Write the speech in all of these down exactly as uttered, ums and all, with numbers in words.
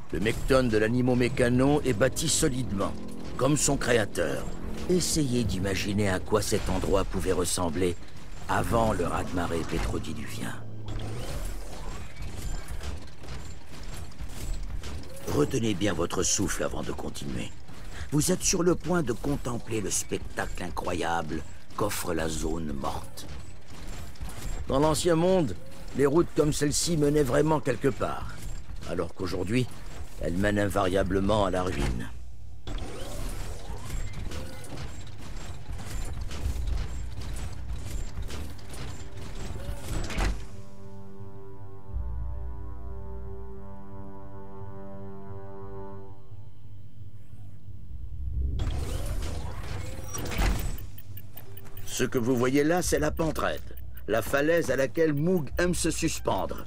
Le Mecton de l'Animo Mécano est bâti solidement, comme son créateur. Essayez d'imaginer à quoi cet endroit pouvait ressembler avant le raz-de-marée pétrodiluvien. Retenez bien votre souffle avant de continuer. Vous êtes sur le point de contempler le spectacle incroyable qu'offre la zone morte. Dans l'ancien monde, les routes comme celle-ci menaient vraiment quelque part, alors qu'aujourd'hui, elles mènent invariablement à la ruine. Ce que vous voyez là, c'est la pente raide, la falaise à laquelle Moog aime se suspendre.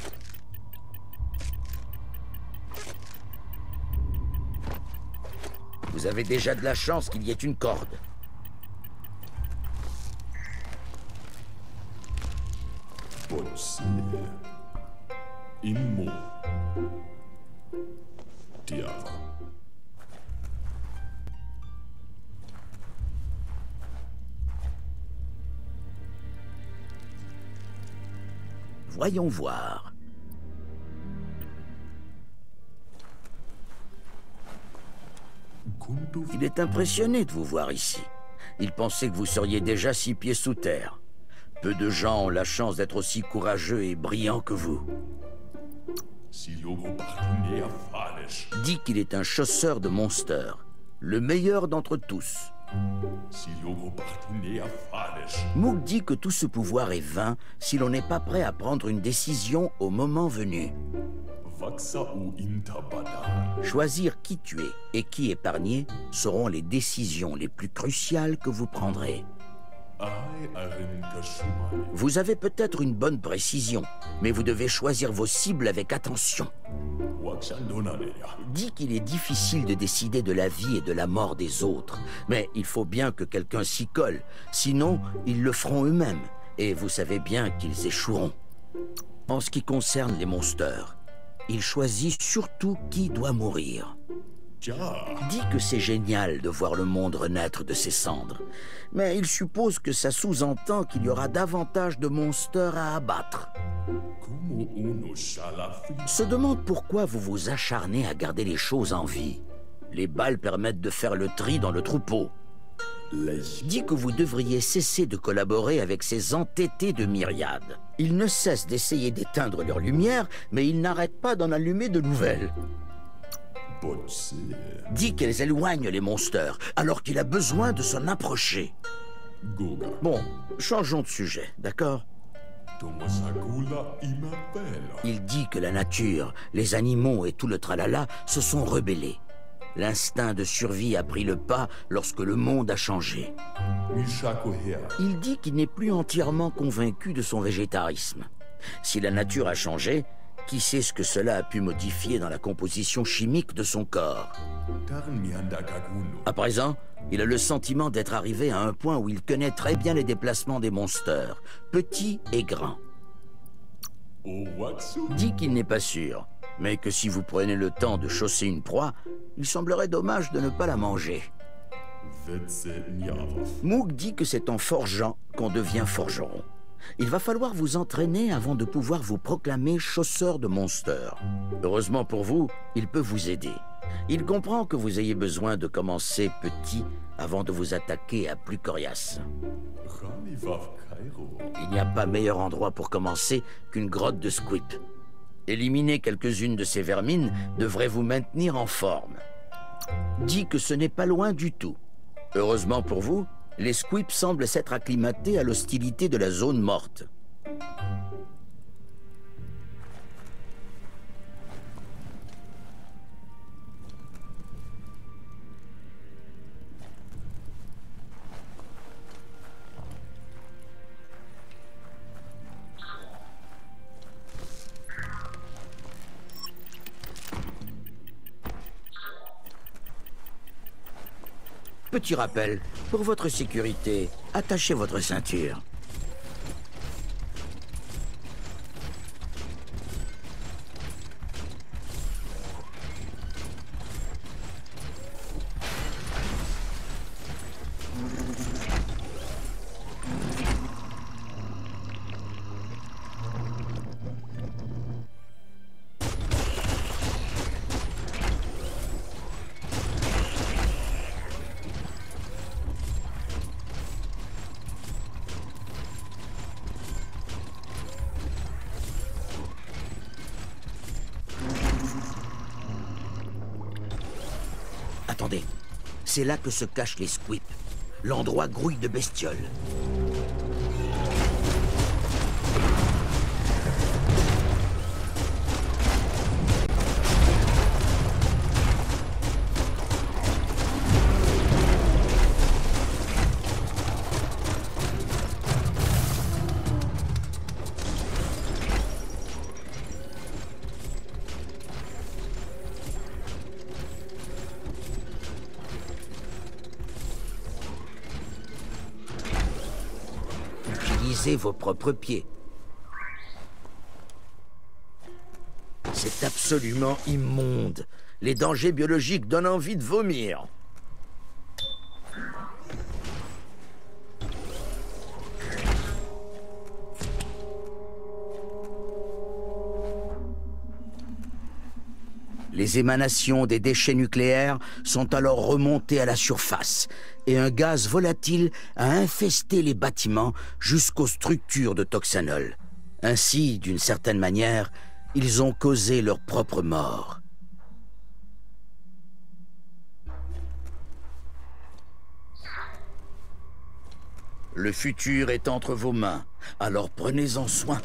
Vous avez déjà de la chance qu'il y ait une corde. Immo. Tiava. Voyons voir. Il est impressionné de vous voir ici. Il pensait que vous seriez déjà six pieds sous terre. Peu de gens ont la chance d'être aussi courageux et brillants que vous. Dit qu'il est un chasseur de monsters, le meilleur d'entre tous. Moog dit que tout ce pouvoir est vain si l'on n'est pas prêt à prendre une décision au moment venu. Choisir qui tuer et qui épargner seront les décisions les plus cruciales que vous prendrez. Vous avez peut-être une bonne précision, mais vous devez choisir vos cibles avec attention. Dit qu'il est difficile de décider de la vie et de la mort des autres, mais il faut bien que quelqu'un s'y colle, sinon ils le feront eux-mêmes, et vous savez bien qu'ils échoueront. En ce qui concerne les monsters, il choisit surtout qui doit mourir. Dit que c'est génial de voir le monde renaître de ses cendres, mais il suppose que ça sous-entend qu'il y aura davantage de monsters à abattre. Se demande pourquoi vous vous acharnez à garder les choses en vie. Les balles permettent de faire le tri dans le troupeau. Dit que vous devriez cesser de collaborer avec ces entêtés de myriades. Ils ne cessent d'essayer d'éteindre leur lumière, mais ils n'arrêtent pas d'en allumer de nouvelles. Dit qu'elles éloignent les monsters, alors qu'il a besoin de s'en approcher. Bon, changeons de sujet, d'accord? Il dit que la nature, les animaux et tout le tralala se sont rebellés. L'instinct de survie a pris le pas lorsque le monde a changé. Il dit qu'il n'est plus entièrement convaincu de son végétarisme. Si la nature a changé, qui sait ce que cela a pu modifier dans la composition chimique de son corps? À présent, il a le sentiment d'être arrivé à un point où il connaît très bien les déplacements des monsters, petits et grands. Dit qu'il n'est pas sûr, mais que si vous prenez le temps de chausser une proie, il semblerait dommage de ne pas la manger. Moog dit que c'est en forgeant qu'on devient forgeron. Il va falloir vous entraîner avant de pouvoir vous proclamer chasseur de monsters. Heureusement pour vous, il peut vous aider. Il comprend que vous ayez besoin de commencer petit avant de vous attaquer à plus coriace. Il n'y a pas meilleur endroit pour commencer qu'une grotte de squip. Éliminer quelques-unes de ces vermines devrait vous maintenir en forme. Dit que ce n'est pas loin du tout. Heureusement pour vous, les squips semblent s'être acclimatés à l'hostilité de la zone morte. Petit rappel, pour votre sécurité, attachez votre ceinture. C'est là que se cachent les Squips. L'endroit grouille de bestioles. Utilisez vos propres pieds. C'est absolument immonde. Les dangers biologiques donnent envie de vomir. Les émanations des déchets nucléaires sont alors remontées à la surface et un gaz volatile a infesté les bâtiments jusqu'aux structures de Toxanol. Ainsi, d'une certaine manière, ils ont causé leur propre mort. Le futur est entre vos mains, alors prenez-en soin.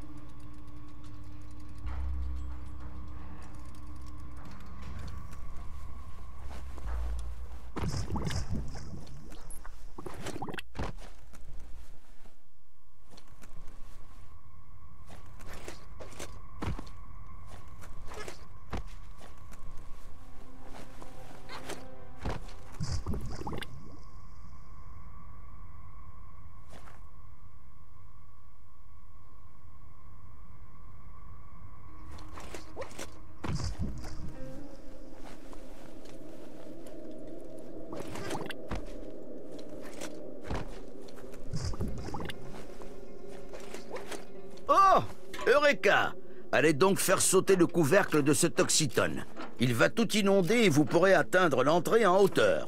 Oh! Eureka! Allez donc faire sauter le couvercle de ce toxitone. Il va tout inonder et vous pourrez atteindre l'entrée en hauteur.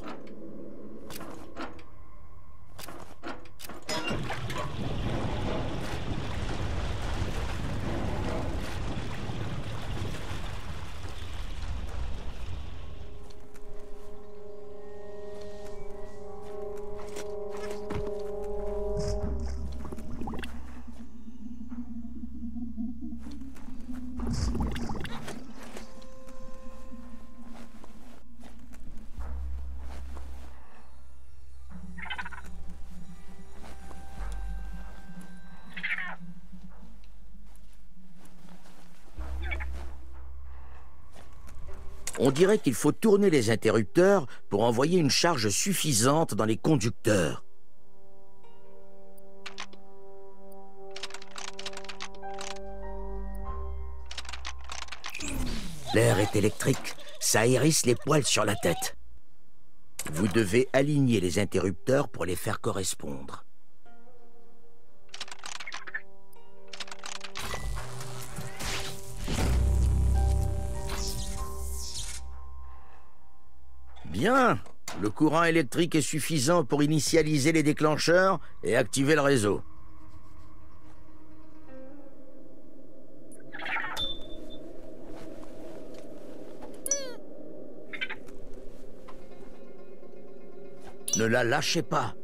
On dirait qu'il faut tourner les interrupteurs pour envoyer une charge suffisante dans les conducteurs. L'air est électrique, ça hérisse les poils sur la tête. Vous devez aligner les interrupteurs pour les faire correspondre. Bien, le courant électrique est suffisant pour initialiser les déclencheurs et activer le réseau. Ne la lâchez pas.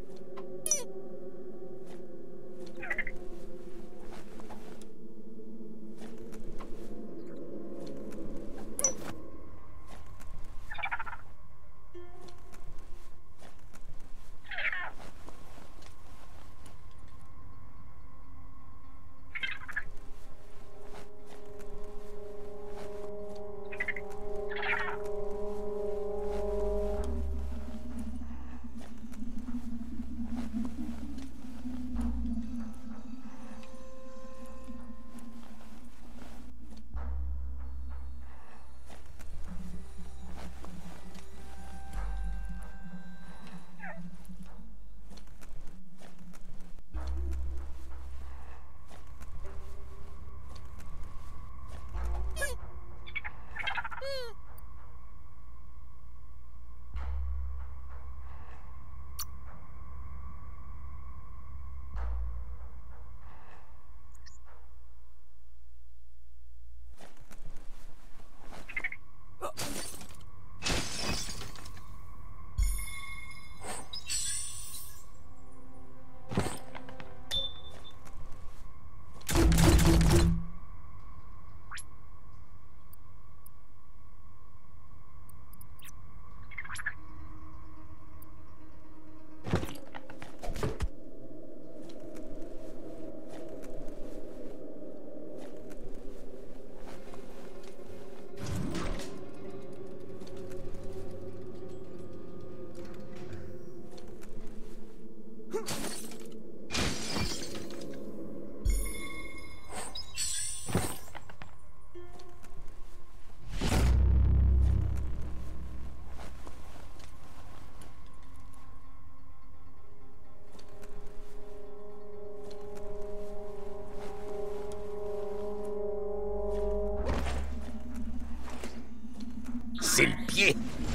pitié.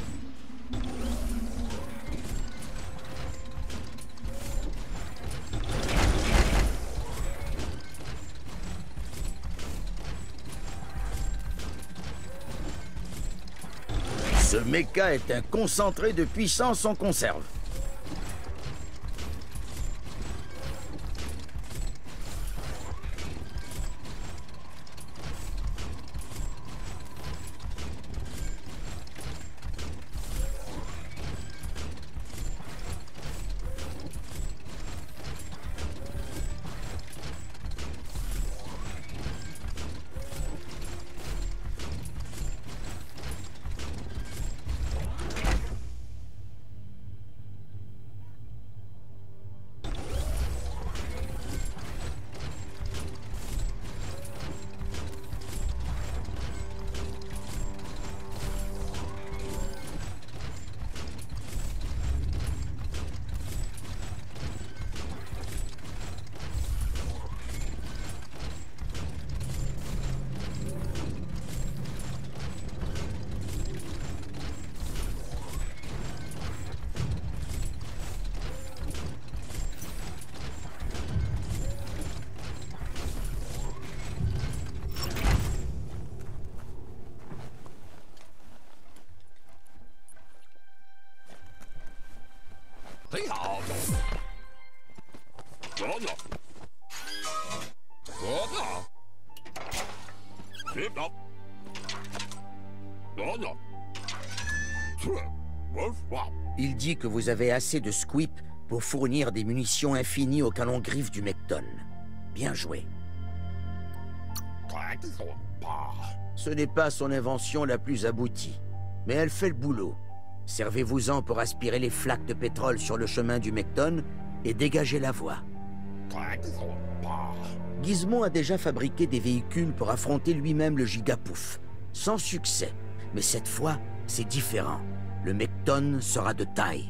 Ce mecha est un concentré de puissance en conserve. Il dit que vous avez assez de squip pour fournir des munitions infinies au canon griffe du Mekton. Bien joué. Ce n'est pas son invention la plus aboutie, mais elle fait le boulot. Servez-vous-en pour aspirer les flaques de pétrole sur le chemin du Mekton et dégager la voie. Gizmo a déjà fabriqué des véhicules pour affronter lui-même le Gigapouf. Sans succès, mais cette fois, c'est différent. Le Mekton sera de taille.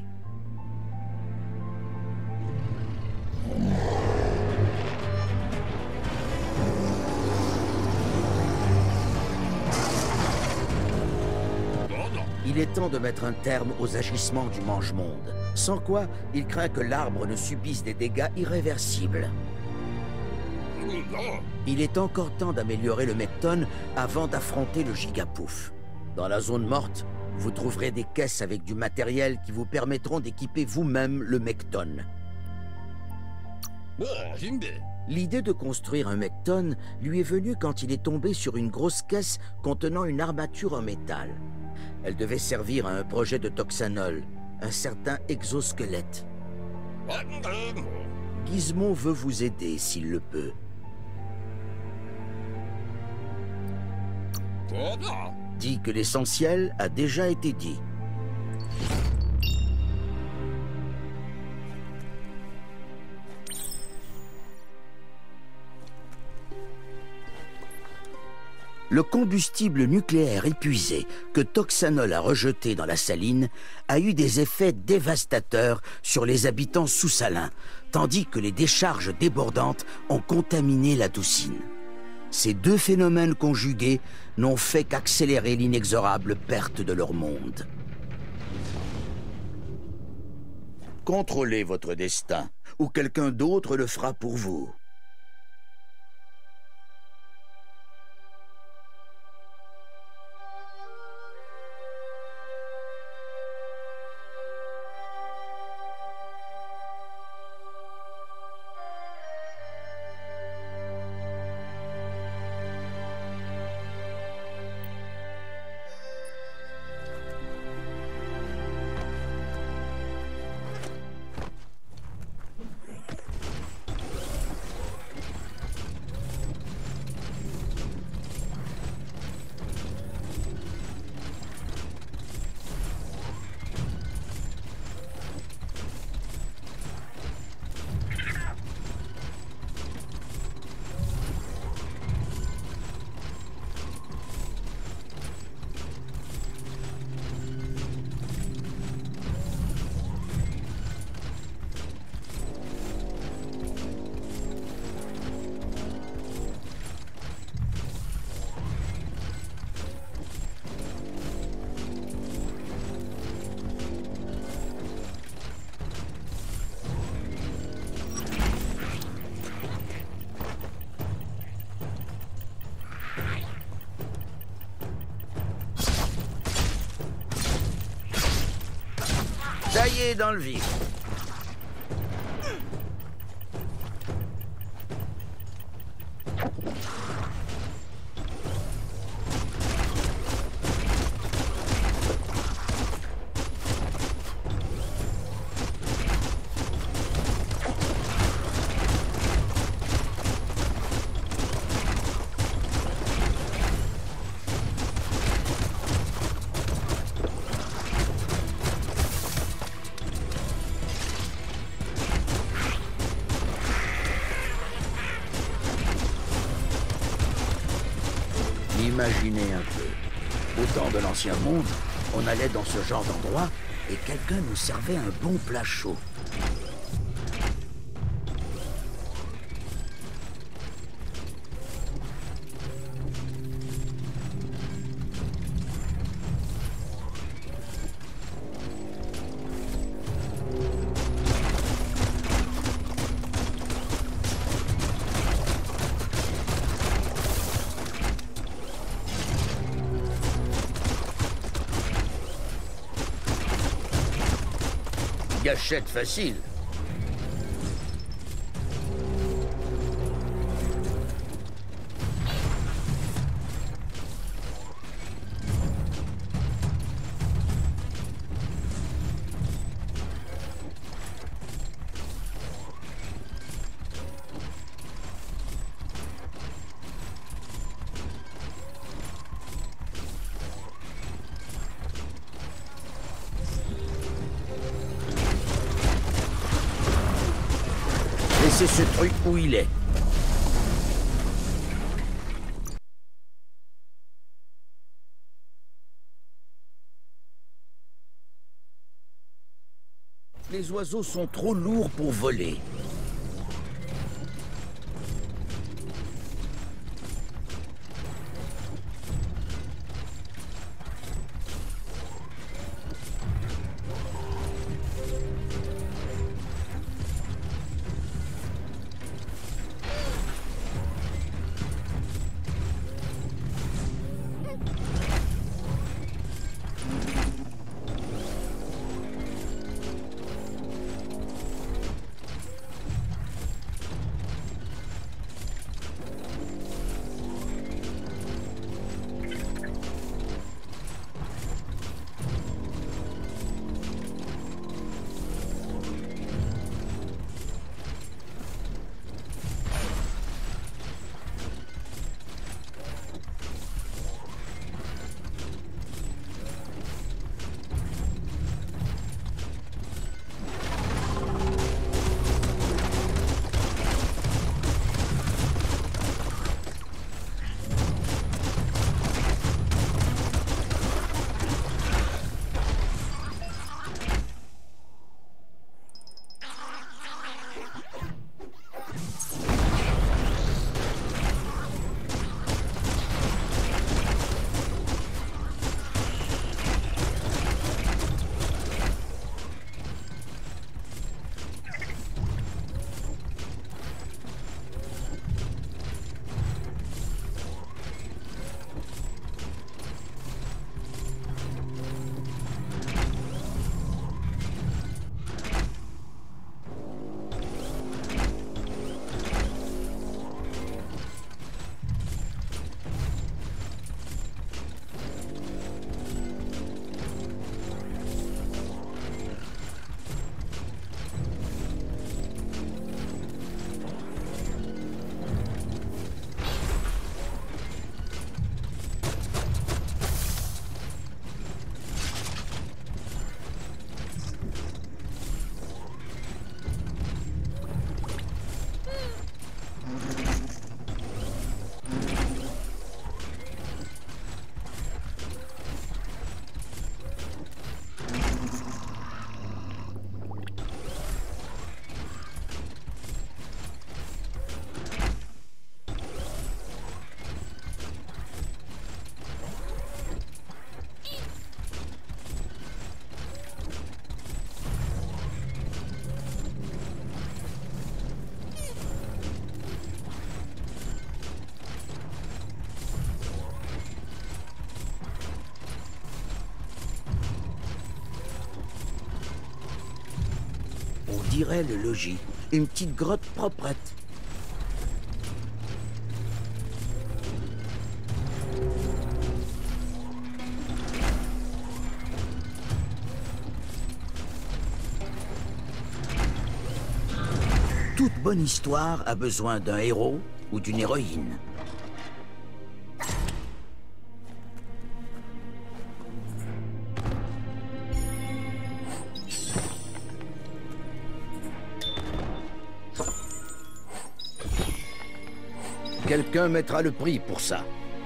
Il est temps de mettre un terme aux agissements du Mange-Monde. Sans quoi, il craint que l'arbre ne subisse des dégâts irréversibles. Il est encore temps d'améliorer le Mekton avant d'affronter le Gigapouf. Dans la zone morte, vous trouverez des caisses avec du matériel qui vous permettront d'équiper vous-même le Mekton. L'idée de construire un Mekton lui est venue quand il est tombé sur une grosse caisse contenant une armature en métal. Elle devait servir à un projet de Toxanol, un certain exosquelette. Gizmo veut vous aider s'il le peut. Dit que l'essentiel a déjà été dit. Le combustible nucléaire épuisé que Toxanol a rejeté dans la saline a eu des effets dévastateurs sur les habitants sous-salins, tandis que les décharges débordantes ont contaminé la Doucine. Ces deux phénomènes conjugués n'ont fait qu'accélérer l'inexorable perte de leur monde. Contrôlez votre destin, ou quelqu'un d'autre le fera pour vous. pied dans le vif. Imaginez un peu. Au temps de l'Ancien Monde, on allait dans ce genre d'endroit et quelqu'un nous servait un bon plat chaud. Gâchette facile. Laissez ce truc où il est. Les oiseaux sont trop lourds pour voler. On dirait le logis. Une petite grotte proprette. Toute bonne histoire a besoin d'un héros ou d'une héroïne. Quelqu'un mettra le prix pour ça.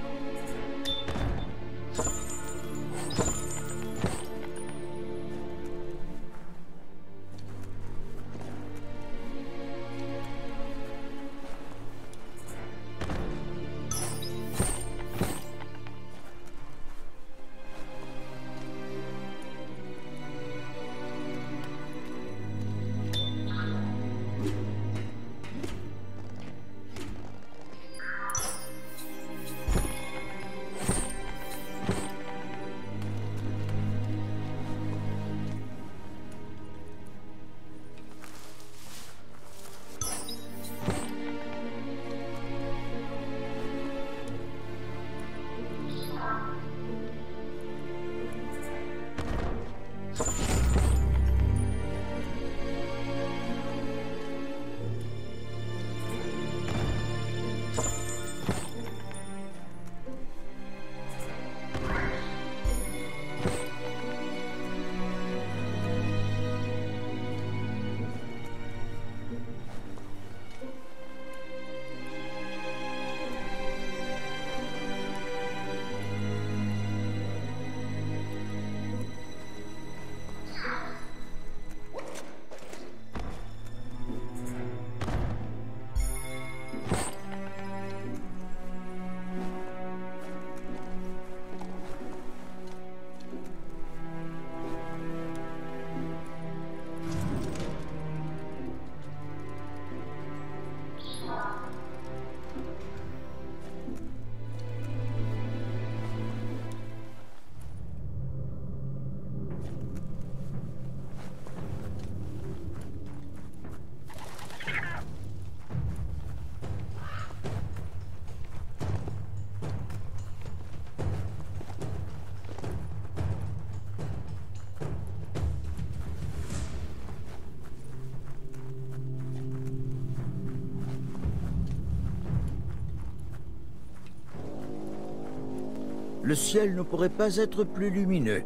Le ciel ne pourrait pas être plus lumineux.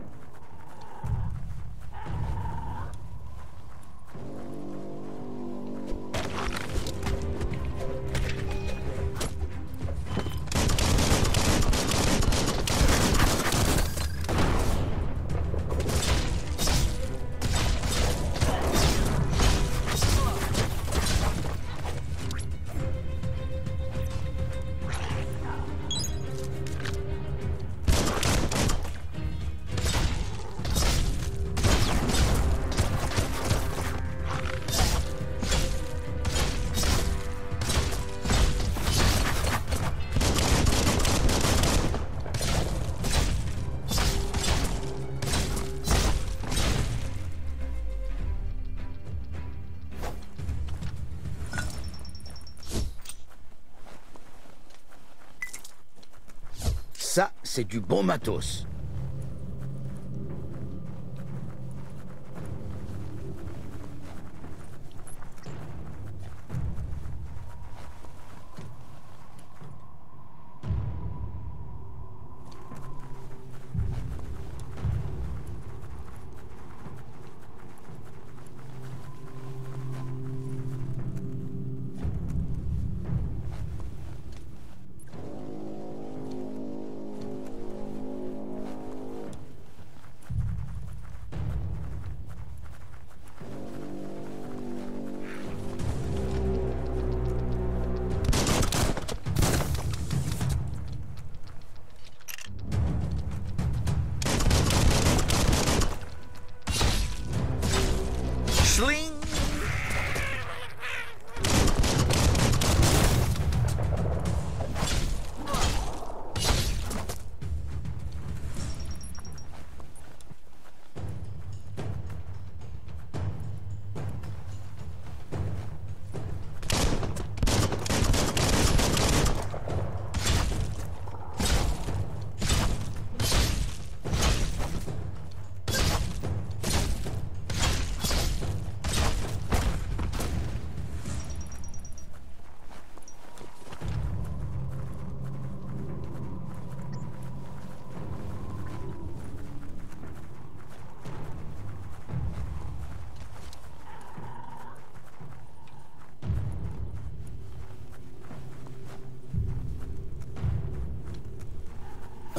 Ça, c'est du bon matos.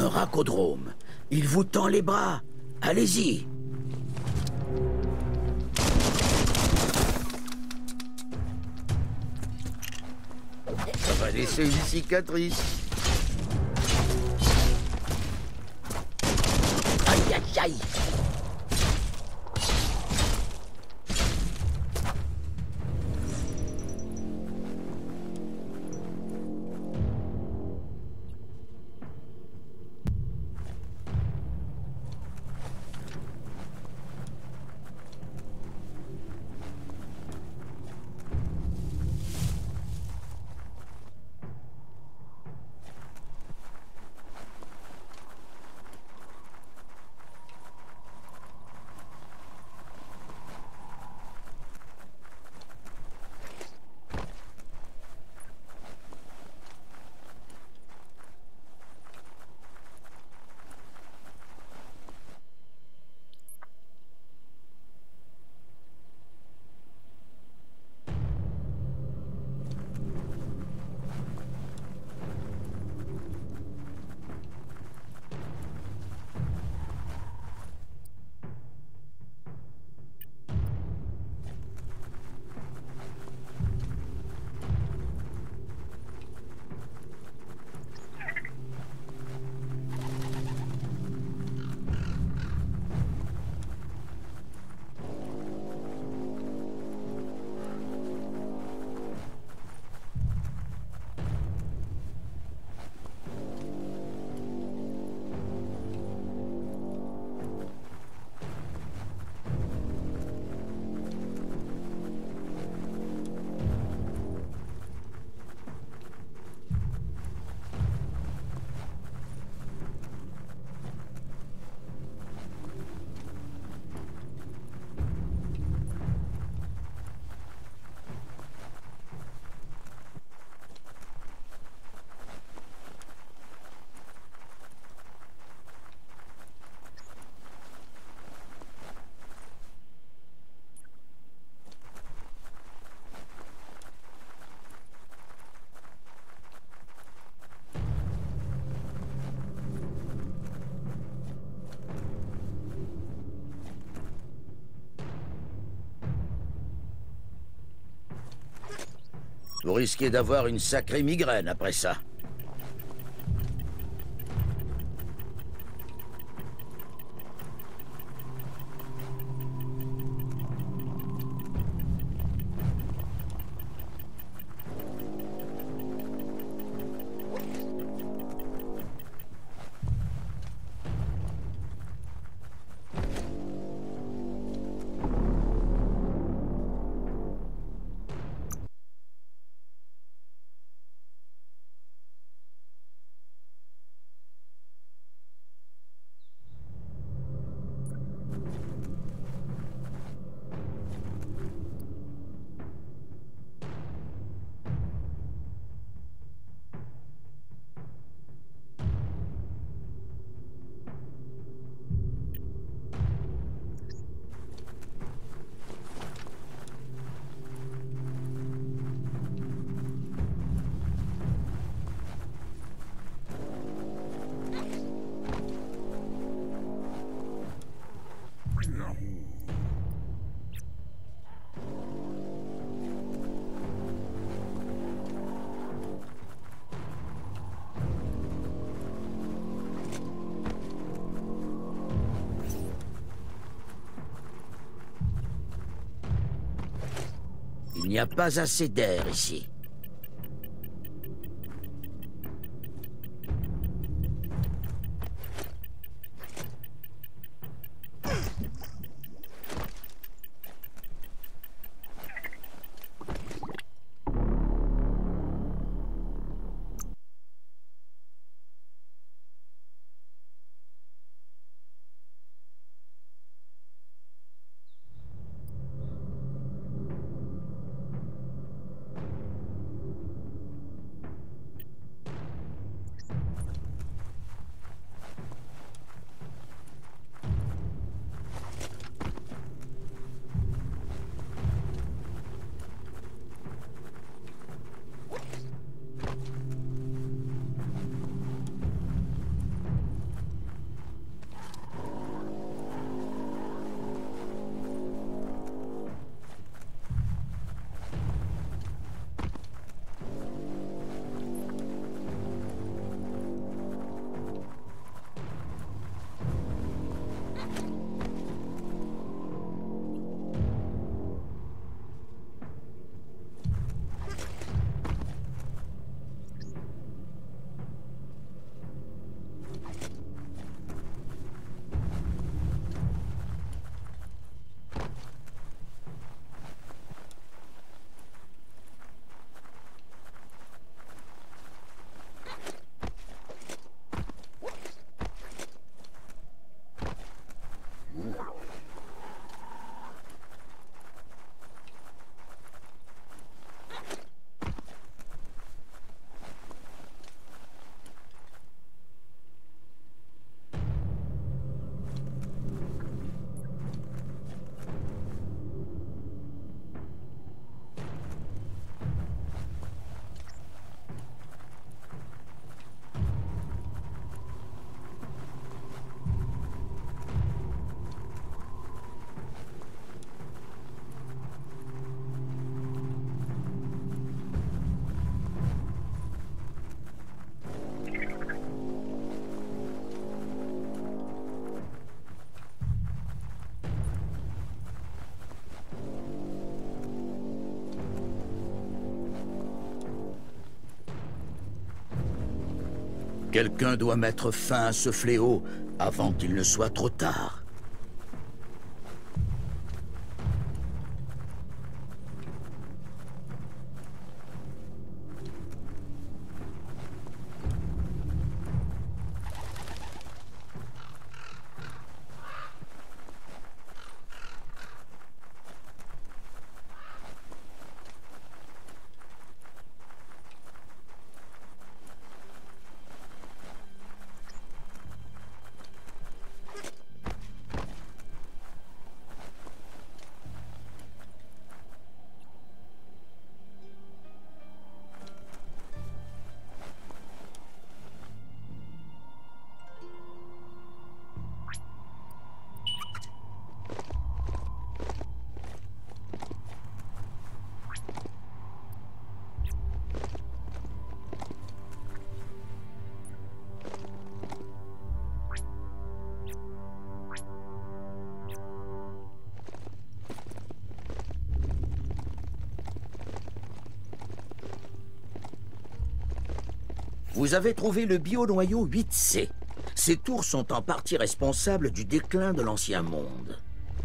un racodrome. Il vous tend les bras. Allez-y. Ça va laisser une cicatrice. Aïe, aïe, aïe. Vous risquez d'avoir une sacrée migraine après ça. Il n'y a pas assez d'air ici. Quelqu'un doit mettre fin à ce fléau avant qu'il ne soit trop tard. Vous avez trouvé le bio-noyau huit C. Ces tours sont en partie responsables du déclin de l'ancien monde.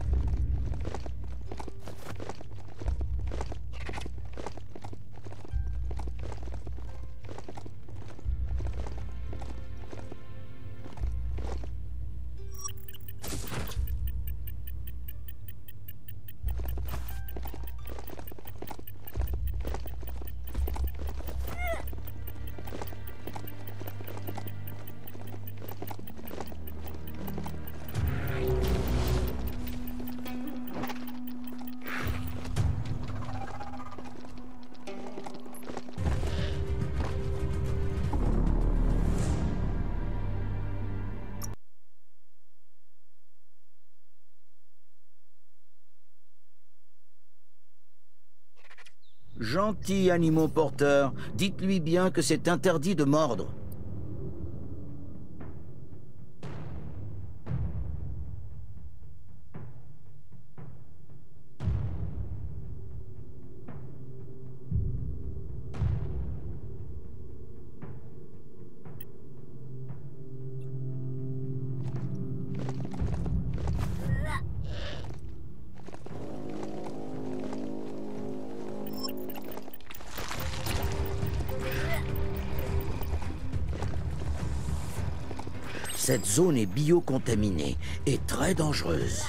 Gentils animaux porteurs, dites-lui bien que c'est interdit de mordre. Cette zone est biocontaminée et très dangereuse.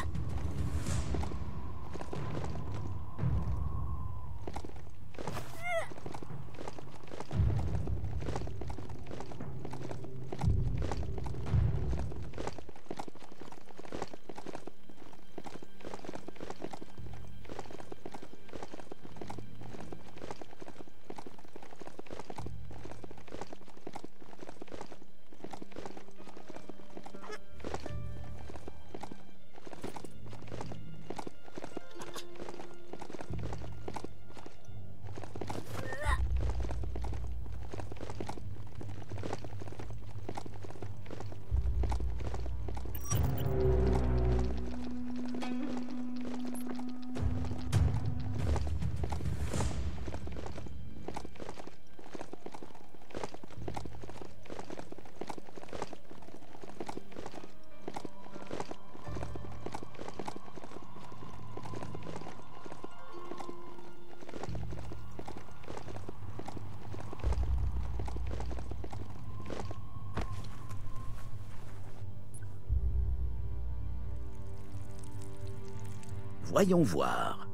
Voyons voir.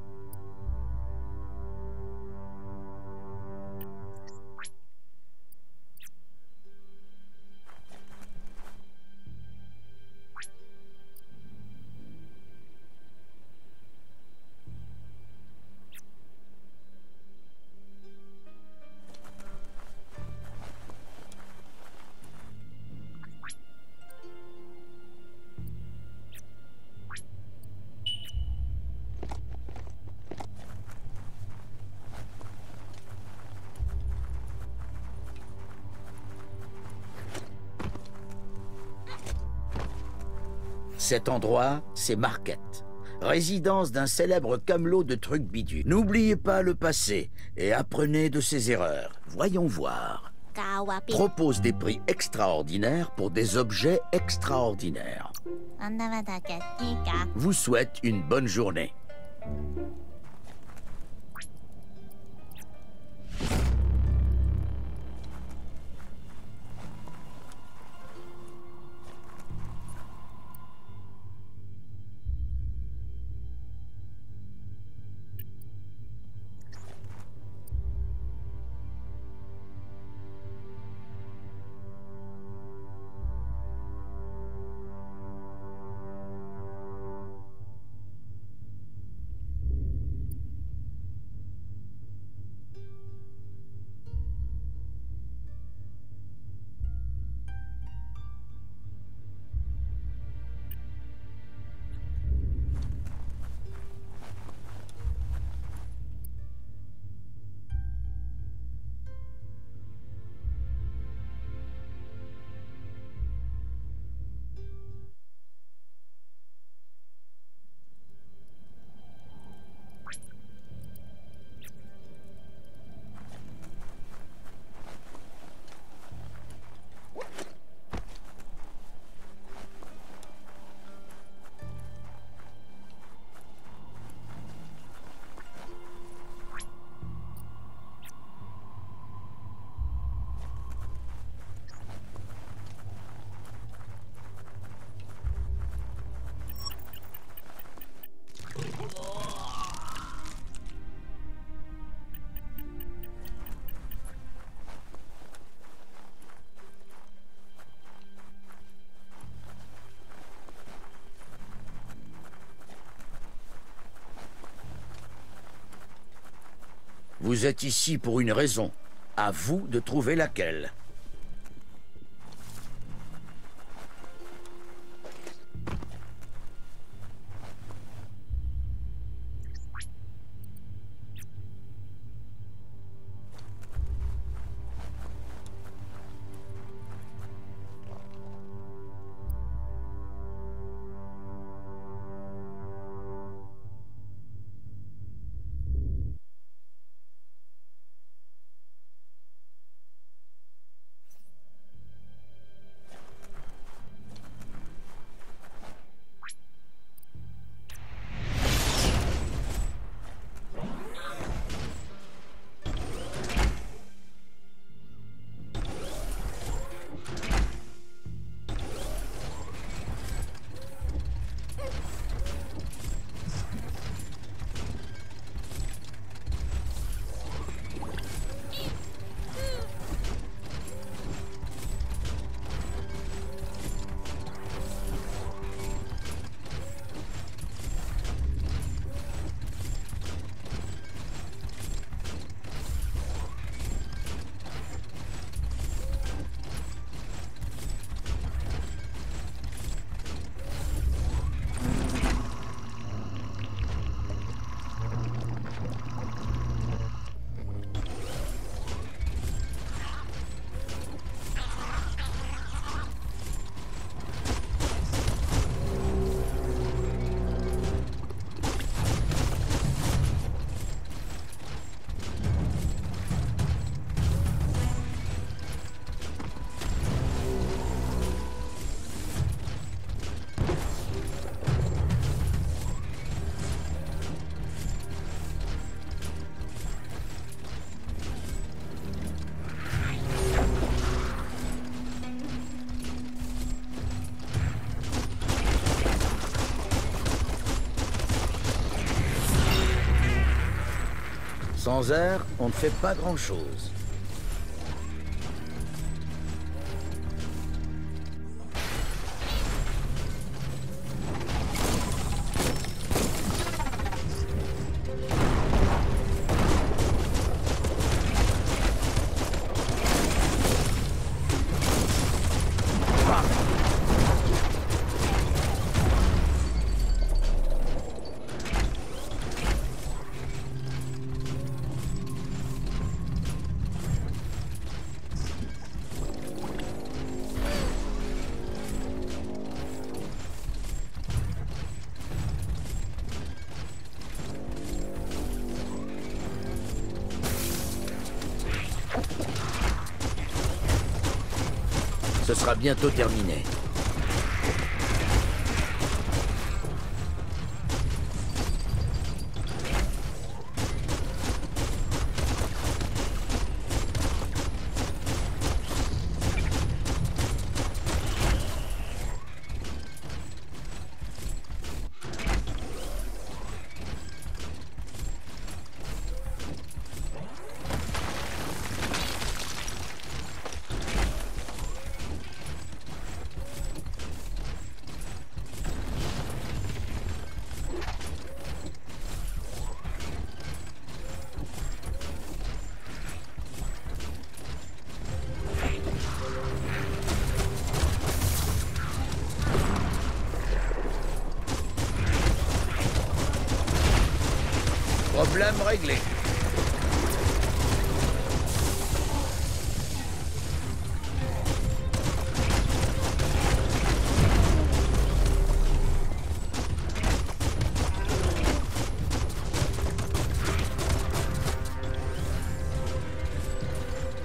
Cet endroit, c'est Market, résidence d'un célèbre camelot de trucs bidus. N'oubliez pas le passé et apprenez de ses erreurs. Voyons voir. propose des prix extraordinaires pour des objets extraordinaires. Vous souhaite une bonne journée. Vous êtes ici pour une raison. À vous de trouver laquelle. Sans air, on ne fait pas grand-chose. Ce sera bientôt terminé. Problème réglé.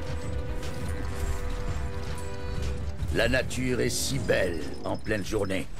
La nature est si belle en pleine journée.